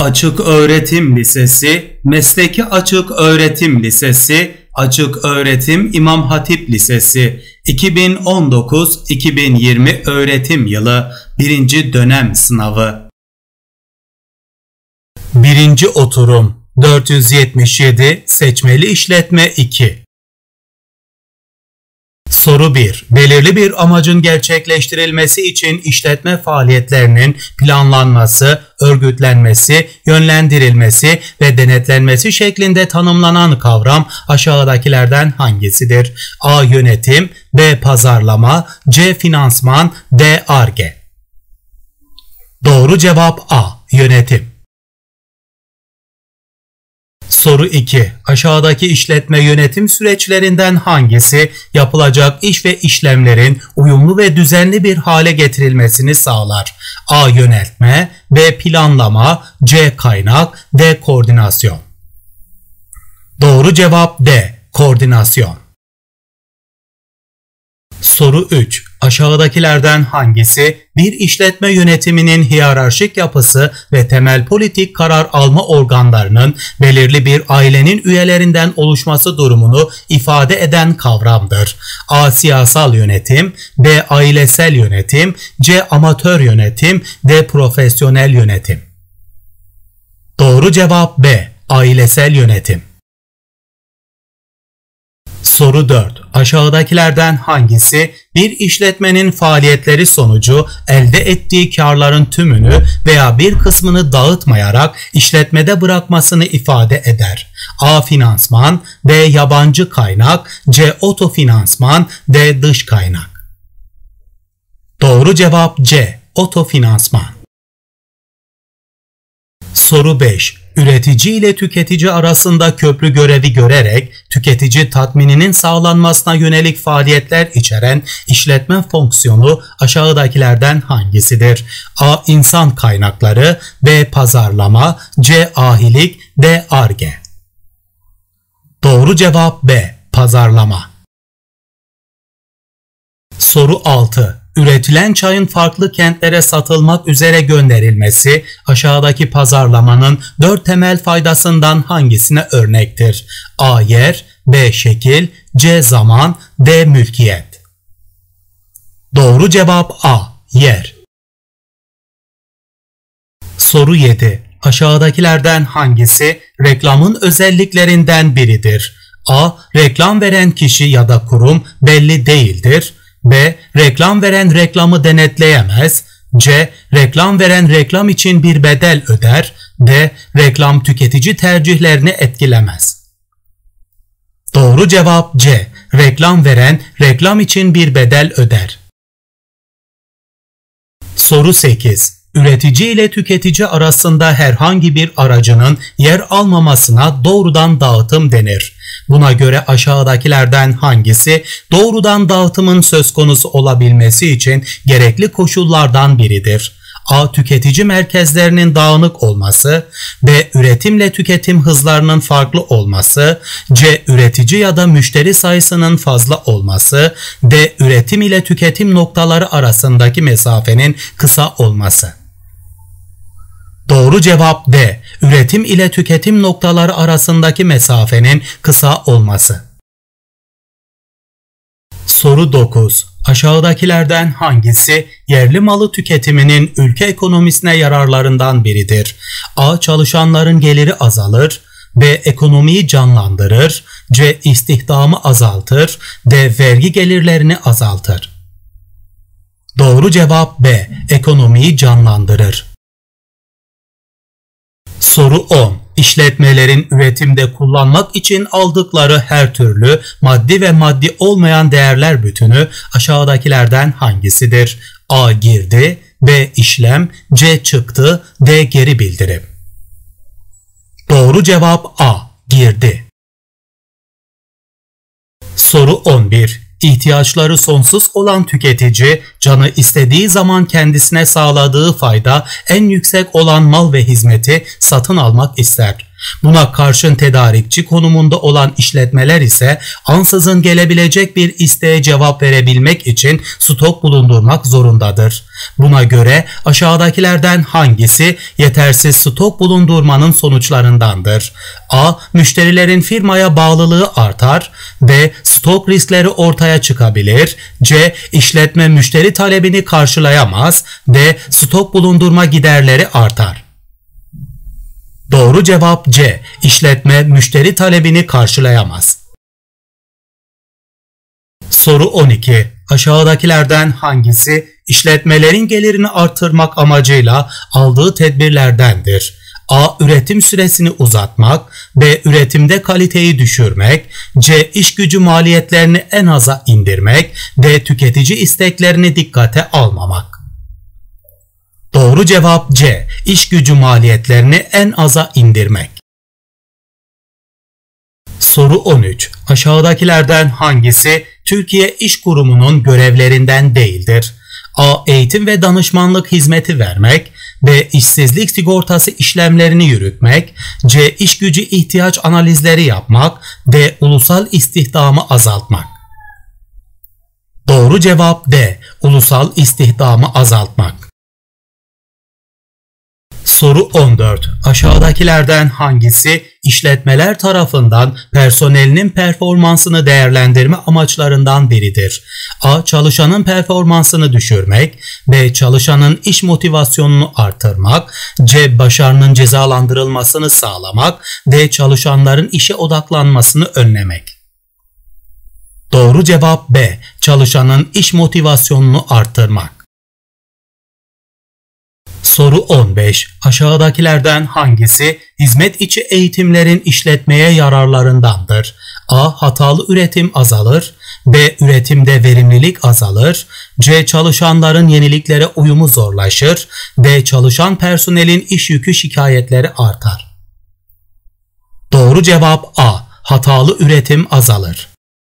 Açık Öğretim Lisesi, Mesleki Açık Öğretim Lisesi, Açık Öğretim İmam Hatip Lisesi, 2019-2020 öğretim yılı 1. dönem sınavı. 1. oturum 477 Seçmeli İşletme 2. Soru 1. Belirli bir amacın gerçekleştirilmesi için işletme faaliyetlerinin planlanması, örgütlenmesi, yönlendirilmesi ve denetlenmesi şeklinde tanımlanan kavram aşağıdakilerden hangisidir? A. Yönetim, B. Pazarlama, C. Finansman, D. Ar-Ge. Doğru cevap A. Yönetim. Soru 2. Aşağıdaki işletme yönetim süreçlerinden hangisi yapılacak iş ve işlemlerin uyumlu ve düzenli bir hale getirilmesini sağlar? A. Yöneltme, B. Planlama, C. Kaynak, D. Koordinasyon. Doğru cevap D. Koordinasyon. Soru 3. Aşağıdakilerden hangisi bir işletme yönetiminin hiyerarşik yapısı ve temel politik karar alma organlarının belirli bir ailenin üyelerinden oluşması durumunu ifade eden kavramdır? A. Siyasal yönetim, B. Ailesel yönetim, C. Amatör yönetim, D. Profesyonel yönetim. Doğru cevap B. Ailesel yönetim. Soru 4. Aşağıdakilerden hangisi bir işletmenin faaliyetleri sonucu elde ettiği karların tümünü veya bir kısmını dağıtmayarak işletmede bırakmasını ifade eder? A. Finansman, B. Yabancı kaynak, C. Otofinansman, D. Dış kaynak. Doğru cevap C. Otofinansman. Soru 5. Üretici ile tüketici arasında köprü görevi görerek tüketici tatmininin sağlanmasına yönelik faaliyetler içeren işletme fonksiyonu aşağıdakilerden hangisidir? A. İnsan kaynakları, B. Pazarlama, C. Ahilik, D. Ar-Ge. Doğru cevap B. Pazarlama. Soru 6. Üretilen çayın farklı kentlere satılmak üzere gönderilmesi aşağıdaki pazarlamanın 4 temel faydasından hangisine örnektir? A. Yer, B. Şekil, C. Zaman, D. Mülkiyet. Doğru cevap A. Yer. Soru 7. Aşağıdakilerden hangisi reklamın özelliklerinden biridir? A. Reklam veren kişi ya da kurum belli değildir. B. Reklam veren reklamı denetleyemez. C. Reklam veren reklam için bir bedel öder. D. Reklam tüketici tercihlerini etkilemez. Doğru cevap C. Reklam veren reklam için bir bedel öder. Soru 8. Üretici ile tüketici arasında herhangi bir aracının yer almamasına doğrudan dağıtım denir. Buna göre aşağıdakilerden hangisi doğrudan dağıtımın söz konusu olabilmesi için gerekli koşullardan biridir? A. Tüketici merkezlerinin dağınık olması, B. Üretimle tüketim hızlarının farklı olması, C. Üretici ya da müşteri sayısının fazla olması, D. Üretim ile tüketim noktaları arasındaki mesafenin kısa olması. Doğru cevap D. Üretim ile tüketim noktaları arasındaki mesafenin kısa olması. Soru 9. Aşağıdakilerden hangisi yerli malı tüketiminin ülke ekonomisine yararlarından biridir? A. Çalışanların geliri azalır, B. Ekonomiyi canlandırır, C. İstihdamı azaltır, D. Vergi gelirlerini azaltır. Doğru cevap B. Ekonomiyi canlandırır. Soru 10. İşletmelerin üretimde kullanmak için aldıkları her türlü maddi ve maddi olmayan değerler bütünü aşağıdakilerden hangisidir? A. Girdi, B. İşlem, C. Çıktı, D. Geri bildirim. Doğru cevap A. Girdi. Soru 11. İhtiyaçları sonsuz olan tüketici, canı istediği zaman kendisine sağladığı fayda en yüksek olan mal ve hizmeti satın almak ister. Buna karşın tedarikçi konumunda olan işletmeler ise ansızın gelebilecek bir isteğe cevap verebilmek için stok bulundurmak zorundadır. Buna göre aşağıdakilerden hangisi yetersiz stok bulundurmanın sonuçlarındandır? A. Müşterilerin firmaya bağlılığı artar. B. Stok riskleri ortaya çıkabilir. C. İşletme müşteri talebini karşılayamaz. D. Stok bulundurma giderleri artar. Doğru cevap C. İşletme müşteri talebini karşılayamaz. Soru 12. Aşağıdakilerden hangisi işletmelerin gelirini artırmak amacıyla aldığı tedbirlerdendir? A. Üretim süresini uzatmak. B. Üretimde kaliteyi düşürmek. C. İş gücü maliyetlerini en aza indirmek. D. Tüketici isteklerini dikkate almamak. Doğru cevap C. İş gücü maliyetlerini en aza indirmek. Soru 13. Aşağıdakilerden hangisi Türkiye İş Kurumu'nun görevlerinden değildir? A. Eğitim ve danışmanlık hizmeti vermek. B. İşsizlik sigortası işlemlerini yürütmek. C. İş gücü ihtiyaç analizleri yapmak. D. Ulusal istihdamı azaltmak. Doğru cevap D. Ulusal istihdamı azaltmak. Soru 14. Aşağıdakilerden hangisi işletmeler tarafından personelinin performansını değerlendirme amaçlarından biridir? A. Çalışanın performansını düşürmek. B. Çalışanın iş motivasyonunu artırmak. C. Başarının cezalandırılmasını sağlamak. D. Çalışanların işe odaklanmasını önlemek. Doğru cevap B. Çalışanın iş motivasyonunu artırmak. Soru 15. Aşağıdakilerden hangisi hizmet içi eğitimlerin işletmeye yararlarındandır? A. Hatalı üretim azalır. B. Üretimde verimlilik azalır. C. Çalışanların yeniliklere uyumu zorlaşır. D. Çalışan personelin iş yükü şikayetleri artar. Doğru cevap A. Hatalı üretim azalır.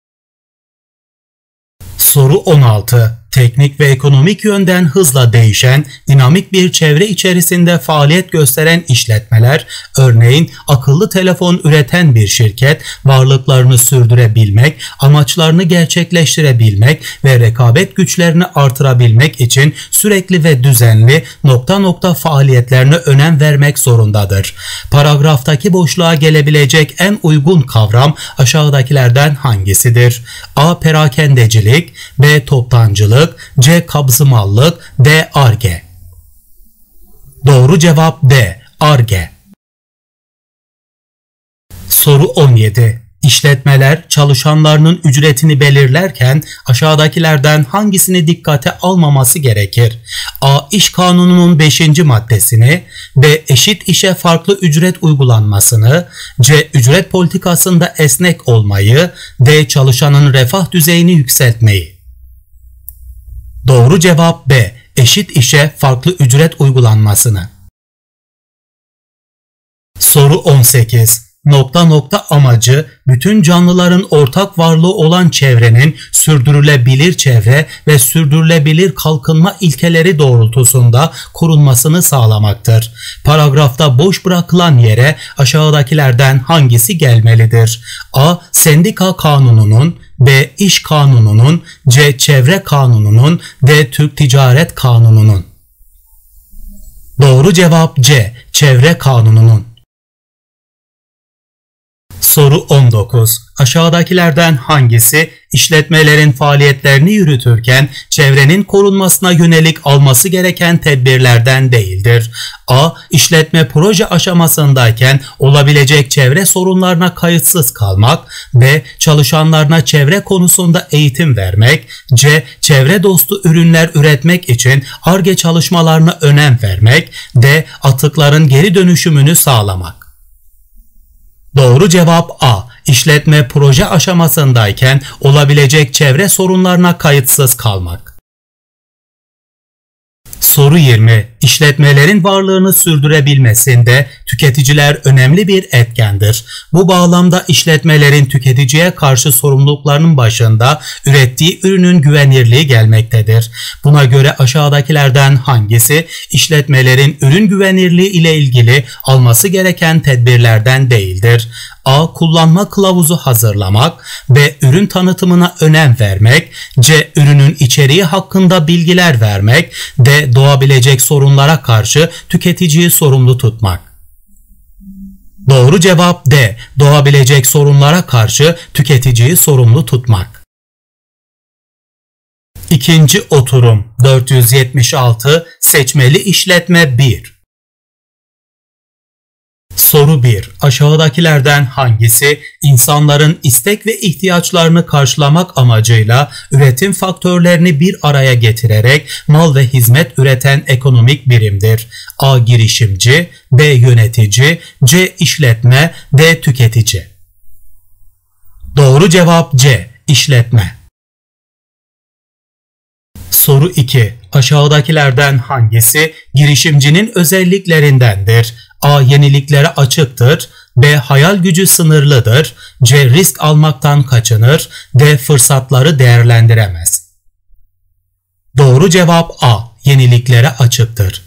Soru 16. Teknik ve ekonomik yönden hızla değişen, dinamik bir çevre içerisinde faaliyet gösteren işletmeler, örneğin akıllı telefon üreten bir şirket, varlıklarını sürdürebilmek, amaçlarını gerçekleştirebilmek ve rekabet güçlerini artırabilmek için sürekli ve düzenli nokta nokta faaliyetlerine önem vermek zorundadır. Paragraftaki boşluğa gelebilecek en uygun kavram aşağıdakilerden hangisidir? A. Perakendecilik. B. Toptancılık. C. Kabzımallık. D. Ar-Ge. Doğru cevap D. Ar-Ge. Soru 17. İşletmeler çalışanlarının ücretini belirlerken aşağıdakilerden hangisini dikkate almaması gerekir? A. İş Kanunu'nun 5. maddesini. B. Eşit işe farklı ücret uygulanmasını. C. Ücret politikasında esnek olmayı. D. Çalışanın refah düzeyini yükseltmeyi. Doğru cevap B. Eşit işe farklı ücret uygulanmasını. Soru 18. Nokta nokta amacı bütün canlıların ortak varlığı olan çevrenin sürdürülebilir çevre ve sürdürülebilir kalkınma ilkeleri doğrultusunda korunmasını sağlamaktır. Paragrafta boş bırakılan yere aşağıdakilerden hangisi gelmelidir? A. Sendika Kanunu'nun. B. İş Kanunu'nun. C. Çevre Kanunu'nun. D. Türk Ticaret Kanunu'nun. Doğru cevap C. Çevre Kanunu'nun. Soru 19. Aşağıdakilerden hangisi işletmelerin faaliyetlerini yürütürken çevrenin korunmasına yönelik alması gereken tedbirlerden değildir? A. İşletme proje aşamasındayken olabilecek çevre sorunlarına kayıtsız kalmak. B. Çalışanlarına çevre konusunda eğitim vermek. C. Çevre dostu ürünler üretmek için Ar-Ge çalışmalarına önem vermek. D. Atıkların geri dönüşümünü sağlamak. Doğru cevap A. İşletme proje aşamasındayken olabilecek çevre sorunlarına kayıtsız kalmak. Soru 20. İşletmelerin varlığını sürdürebilmesinde tüketiciler önemli bir etkendir. Bu bağlamda işletmelerin tüketiciye karşı sorumluluklarının başında ürettiği ürünün güvenirliği gelmektedir. Buna göre aşağıdakilerden hangisi işletmelerin ürün güvenirliği ile ilgili alması gereken tedbirlerden değildir? A. Kullanma kılavuzu hazırlamak. B. Ürün tanıtımına önem vermek. C. Ürünün içeriği hakkında bilgiler vermek. D. Doğabilecek sorunlara karşı tüketiciyi sorumlu tutmak. Doğru cevap D. Doğabilecek sorunlara karşı tüketiciyi sorumlu tutmak. İkinci oturum 476 Seçmeli işletme 1. Soru 1. Aşağıdakilerden hangisi insanların istek ve ihtiyaçlarını karşılamak amacıyla üretim faktörlerini bir araya getirerek mal ve hizmet üreten ekonomik birimdir? A. Girişimci, B. Yönetici, C. İşletme, D. Tüketici. Doğru cevap C. İşletme. Soru 2. Aşağıdakilerden hangisi girişimcinin özelliklerindendir? A. Yeniliklere açıktır. B. Hayal gücü sınırlıdır. C. Risk almaktan kaçınır. D. Fırsatları değerlendiremez. Doğru cevap A. Yeniliklere açıktır.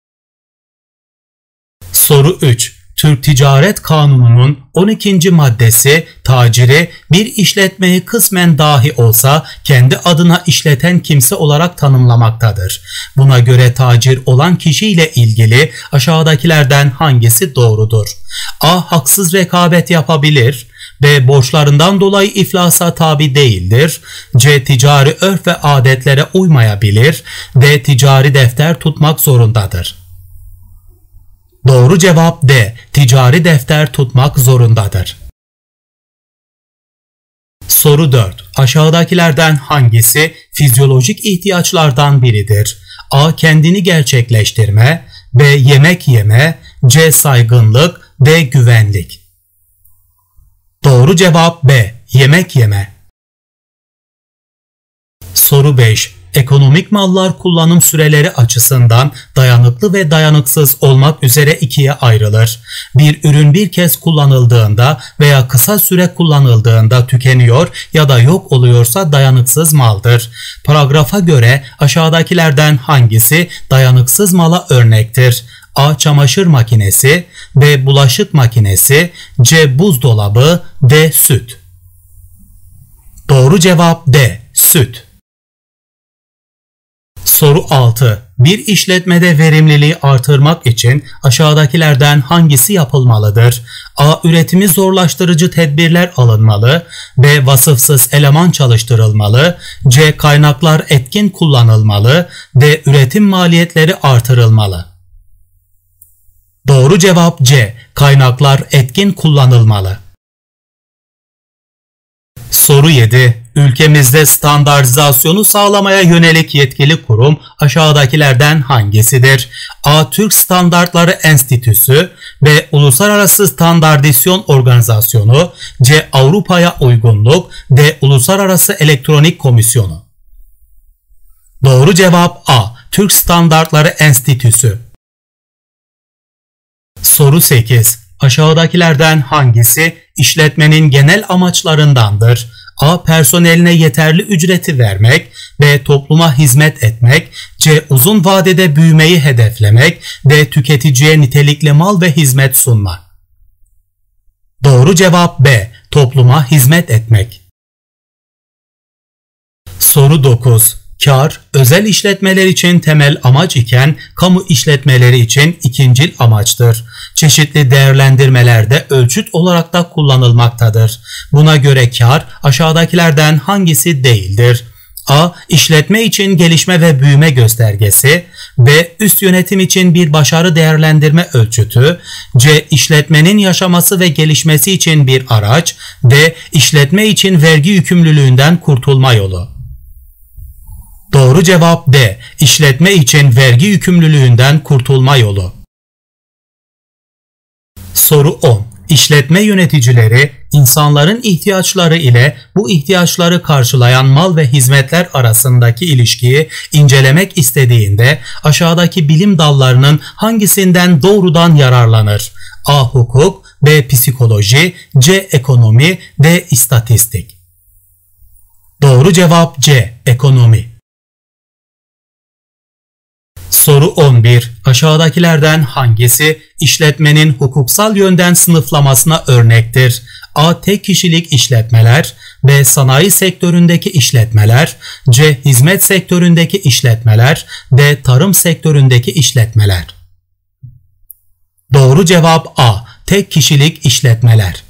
Soru 3. Türk Ticaret Kanunu'nun 12. maddesi taciri bir işletmeyi kısmen dahi olsa kendi adına işleten kimse olarak tanımlamaktadır. Buna göre tacir olan kişiyle ilgili aşağıdakilerden hangisi doğrudur? A. Haksız rekabet yapabilir. B. Borçlarından dolayı iflasa tabi değildir. C. Ticari örf ve adetlere uymayabilir. D. Ticari defter tutmak zorundadır. Doğru cevap D. Ticari defter tutmak zorundadır. Soru 4. Aşağıdakilerden hangisi fizyolojik ihtiyaçlardan biridir? A. Kendini gerçekleştirme. B. Yemek yeme. C. Saygınlık. D. Güvenlik. Doğru cevap B. Yemek yeme. Soru 5. Ekonomik mallar kullanım süreleri açısından dayanıklı ve dayanıksız olmak üzere ikiye ayrılır. Bir ürün bir kez kullanıldığında veya kısa süre kullanıldığında tükeniyor ya da yok oluyorsa dayanıksız maldır. Paragrafa göre aşağıdakilerden hangisi dayanıksız mala örnektir? A. Çamaşır makinesi, B. Bulaşık makinesi, C. Buzdolabı, D. Süt. Doğru cevap D. Süt. Soru 6. Bir işletmede verimliliği artırmak için aşağıdakilerden hangisi yapılmalıdır? A. Üretimi zorlaştırıcı tedbirler alınmalı. B. Vasıfsız eleman çalıştırılmalı. C. Kaynaklar etkin kullanılmalı. D. Üretim maliyetleri artırılmalı. Doğru cevap C. Kaynaklar etkin kullanılmalı. Soru 7. Ülkemizde standartizasyonu sağlamaya yönelik yetkili kurum aşağıdakilerden hangisidir? A. Türk Standartları Enstitüsü, B. Uluslararası Standartizasyon Organizasyonu, C. Avrupa'ya Uygunluk, D. Uluslararası Elektronik Komisyonu. Doğru cevap A. Türk Standartları Enstitüsü. Soru 8. Aşağıdakilerden hangisi işletmenin genel amaçlarındandır? A. Personeline yeterli ücreti vermek. B. Topluma hizmet etmek. C. Uzun vadede büyümeyi hedeflemek. D. Tüketiciye nitelikli mal ve hizmet sunmak. Doğru cevap B. Topluma hizmet etmek. Soru 9. Kar, özel işletmeler için temel amaç iken kamu işletmeleri için ikincil amaçtır. Çeşitli değerlendirmelerde ölçüt olarak da kullanılmaktadır. Buna göre kar aşağıdakilerden hangisi değildir? A. İşletme için gelişme ve büyüme göstergesi. B. Üst yönetim için bir başarı değerlendirme ölçütü. C. İşletmenin yaşaması ve gelişmesi için bir araç. D. İşletme için vergi yükümlülüğünden kurtulma yolu. Doğru cevap D. İşletme için vergi yükümlülüğünden kurtulma yolu. Soru 10. İşletme yöneticileri insanların ihtiyaçları ile bu ihtiyaçları karşılayan mal ve hizmetler arasındaki ilişkiyi incelemek istediğinde aşağıdaki bilim dallarının hangisinden doğrudan yararlanır? A. Hukuk, B. Psikoloji, C. Ekonomi, D. İstatistik. Doğru cevap C. Ekonomi. Soru 11. Aşağıdakilerden hangisi işletmenin hukuksal yönden sınıflamasına örnektir? A. Tek kişilik işletmeler, B. Sanayi sektöründeki işletmeler, C. Hizmet sektöründeki işletmeler, D. Tarım sektöründeki işletmeler. Doğru cevap A. Tek kişilik işletmeler.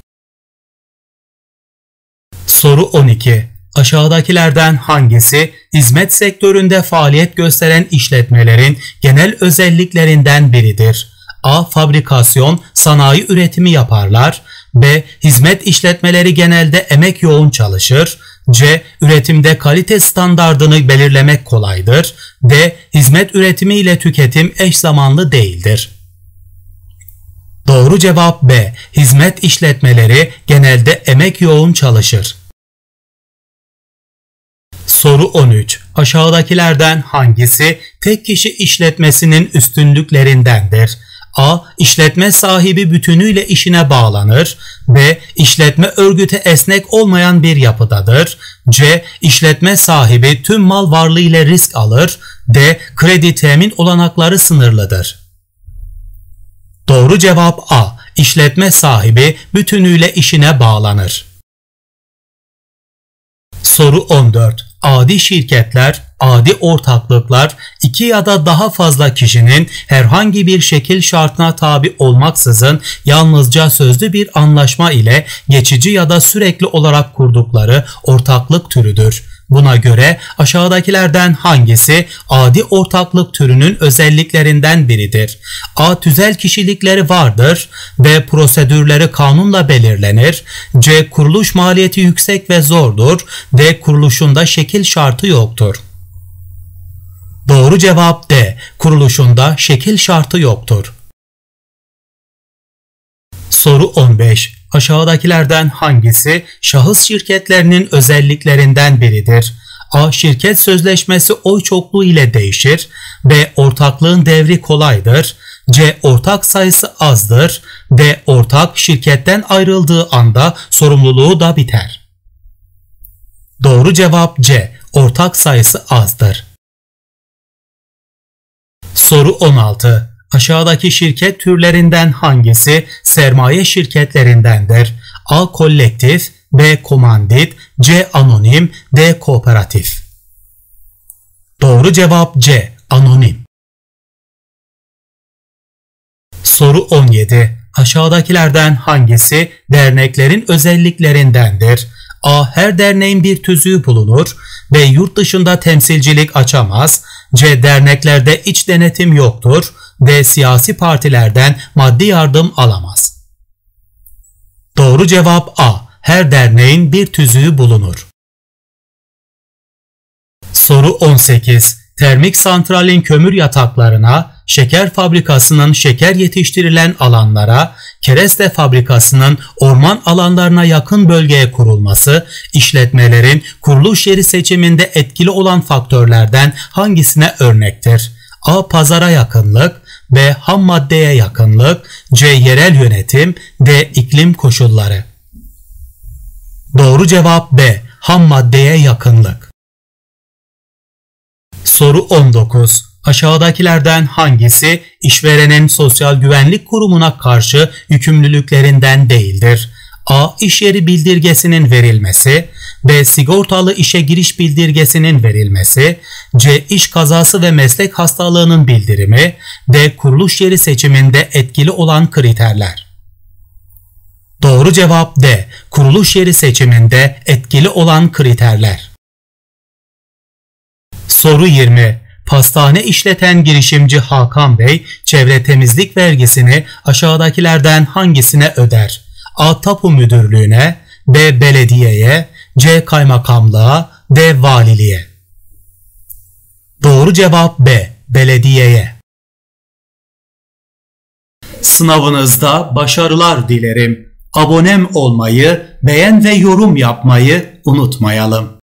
Soru 12. Aşağıdakilerden hangisi hizmet sektöründe faaliyet gösteren işletmelerin genel özelliklerinden biridir? A. Fabrikasyon, sanayi üretimi yaparlar. B. Hizmet işletmeleri genelde emek yoğun çalışır. C. Üretimde kalite standardını belirlemek kolaydır. D. Hizmet üretimi ile tüketim eş zamanlı değildir. Doğru cevap B. Hizmet işletmeleri genelde emek yoğun çalışır. Soru 13. Aşağıdakilerden hangisi tek kişi işletmesinin üstünlüklerindendir? A. İşletme sahibi bütünüyle işine bağlanır. B. İşletme örgütü esnek olmayan bir yapıdadır. C. İşletme sahibi tüm mal varlığı ile risk alır. D. Kredi temin olanakları sınırlıdır. Doğru cevap A. İşletme sahibi bütünüyle işine bağlanır. Soru 14. Adi şirketler, adi ortaklıklar, iki ya da daha fazla kişinin herhangi bir şekil şartına tabi olmaksızın yalnızca sözlü bir anlaşma ile geçici ya da sürekli olarak kurdukları ortaklık türüdür. Buna göre aşağıdakilerden hangisi adi ortaklık türünün özelliklerinden biridir? A. Tüzel kişilikleri vardır. B. Prosedürleri kanunla belirlenir. C. Kuruluş maliyeti yüksek ve zordur. D. Kuruluşunda şekil şartı yoktur. Doğru cevap D. Kuruluşunda şekil şartı yoktur. Soru 15. Aşağıdakilerden hangisi şahıs şirketlerinin özelliklerinden biridir? A. Şirket sözleşmesi oy çokluğu ile değişir. B. Ortaklığın devri kolaydır. C. Ortak sayısı azdır. D. Ortak şirketten ayrıldığı anda sorumluluğu da biter. Doğru cevap C. Ortak sayısı azdır. Soru 16. Aşağıdaki şirket türlerinden hangisi sermaye şirketlerindendir? A. Kolektif, B. Komandit, C. Anonim, D. Kooperatif. Doğru cevap C. Anonim. Soru 17. Aşağıdakilerden hangisi derneklerin özelliklerindendir? A. Her derneğin bir tüzüğü bulunur. B. Yurt dışında temsilcilik açamaz. C. Derneklerde iç denetim yoktur. D. Siyasi partilerden maddi yardım alamaz. Doğru cevap A. Her derneğin bir tüzüğü bulunur. Soru 18. Termik santralin kömür yataklarına, şeker fabrikasının şeker yetiştirilen alanlara, kereste fabrikasının orman alanlarına yakın bölgeye kurulması, işletmelerin kuruluş yeri seçiminde etkili olan faktörlerden hangisine örnektir? A. Pazara yakınlık, B. Ham maddeye yakınlık, C. Yerel yönetim, D. İklim koşulları. Doğru cevap B. Ham maddeye yakınlık. Soru 19. Aşağıdakilerden hangisi işverenin sosyal güvenlik kurumuna karşı yükümlülüklerinden değildir? A. İş yeri bildirgesinin verilmesi, B. Sigortalı işe giriş bildirgesinin verilmesi, C. İş kazası ve meslek hastalığının bildirimi, D. Kuruluş yeri seçiminde etkili olan kriterler. Doğru cevap D. Kuruluş yeri seçiminde etkili olan kriterler. Soru 20. Pastane işleten girişimci Hakan Bey, çevre temizlik vergisini aşağıdakilerden hangisine öder? A. Tapu müdürlüğüne, B. Belediyeye, C. Kaymakamlığa, D. Valiliğe. Doğru cevap B. Belediyeye. Sınavınızda başarılar dilerim. Abonem olmayı, beğen ve yorum yapmayı unutmayalım.